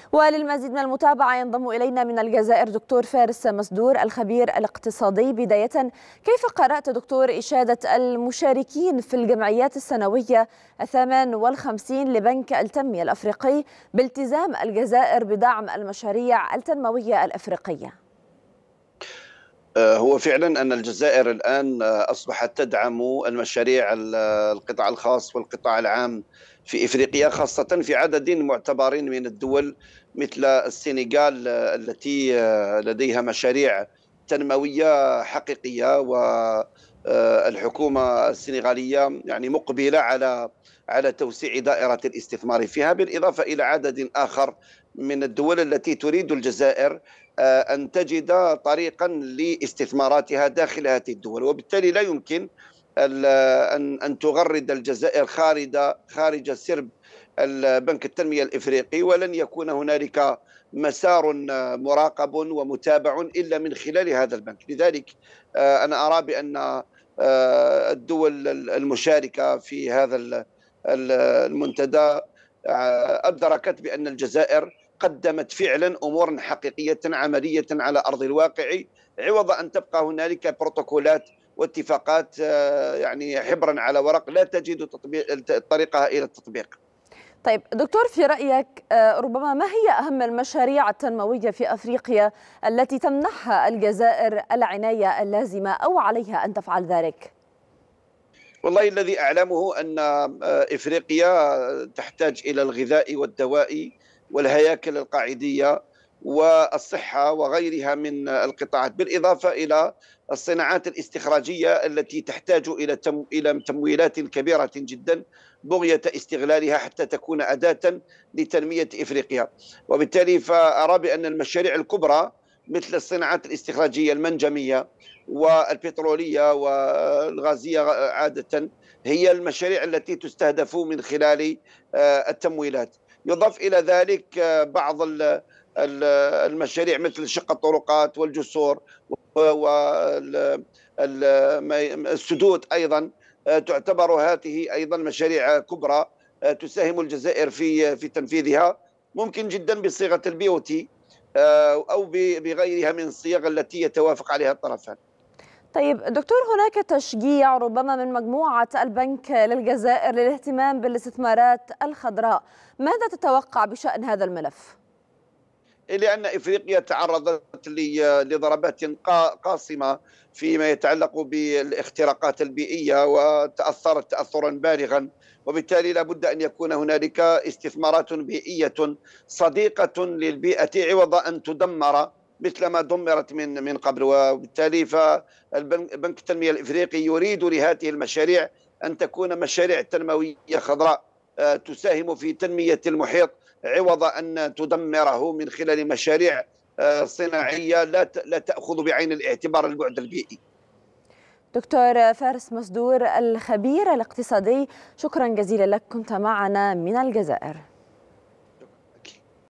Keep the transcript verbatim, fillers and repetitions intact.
وللمزيد من المتابعة ينضم إلينا من الجزائر دكتور فارس مسدور الخبير الاقتصادي. بداية، كيف قرأت دكتور إشادة المشاركين في الجمعيات السنوية الثامن والخمسين لبنك التنمية الأفريقي بالتزام الجزائر بدعم المشاريع التنموية الأفريقية؟ هو فعلا أن الجزائر الآن أصبحت تدعم المشاريع القطاع الخاص والقطاع العام في إفريقيا، خاصة في عدد معتبر من الدول مثل السنغال التي لديها مشاريع تنموية حقيقية، والحكومة السنغالية يعني مقبلة على على توسيع دائرة الاستثمار فيها، بالإضافة إلى عدد آخر من الدول التي تريد الجزائر أن تجد طريقا لاستثماراتها داخل هذه الدول، وبالتالي لا يمكن أن أن تغرد الجزائر خارج خارج سرب البنك التنمية الإفريقي، ولن يكون هنالك مسار مراقب ومتابع إلا من خلال هذا البنك. لذلك أنا أرى بأن الدول المشاركة في هذا المنتدى أدركت بأن الجزائر قدمت فعلا أمورا حقيقية عملية على أرض الواقع، عوض أن تبقى هنالك بروتوكولات واتفاقات يعني حبرا على ورق لا تجد طريقها إلى التطبيق. طيب دكتور، في رأيك ربما ما هي أهم المشاريع التنموية في أفريقيا التي تمنحها الجزائر العناية اللازمة أو عليها أن تفعل ذلك؟ والله الذي أعلمه أن إفريقيا تحتاج إلى الغذاء والدواء والهياكل القاعدية والصحة وغيرها من القطاعات، بالإضافة إلى الصناعات الاستخراجية التي تحتاج إلى تم إلى تمويلات كبيرة جدا بغية استغلالها حتى تكون أداة لتنمية إفريقيا. وبالتالي فأرى بأن المشاريع الكبرى مثل الصناعات الاستخراجية المنجمية والبترولية والغازية عادة هي المشاريع التي تستهدف من خلال التمويلات. يضاف إلى ذلك بعض المشاريع مثل شق الطرقات والجسور والسدود أيضا تعتبر هذه أيضا مشاريع كبرى تساهم الجزائر في في تنفيذها، ممكن جدا بصيغة البي او تي أو بغيرها من الصيغ التي يتوافق عليها الطرفان. طيب دكتور، هناك تشجيع ربما من مجموعة البنك للجزائر للاهتمام بالاستثمارات الخضراء، ماذا تتوقع بشأن هذا الملف؟ لأن إفريقيا تعرضت لضربات قاصمة فيما يتعلق بالاختراقات البيئية وتأثرت تأثرا بالغا، وبالتالي لابد أن يكون هنالك استثمارات بيئية صديقة للبيئة عوض أن تدمر مثل ما دمرت من من قبل. وبالتالي فالبنك التنمية الإفريقي يريد لهذه المشاريع أن تكون مشاريع تنموية خضراء تساهم في تنمية المحيط عوض أن تدمره من خلال مشاريع صناعية لا لا تأخذ بعين الاعتبار البعد البيئي. دكتور فارس مسدور الخبير الاقتصادي، شكرا جزيلا لك، كنت معنا من الجزائر.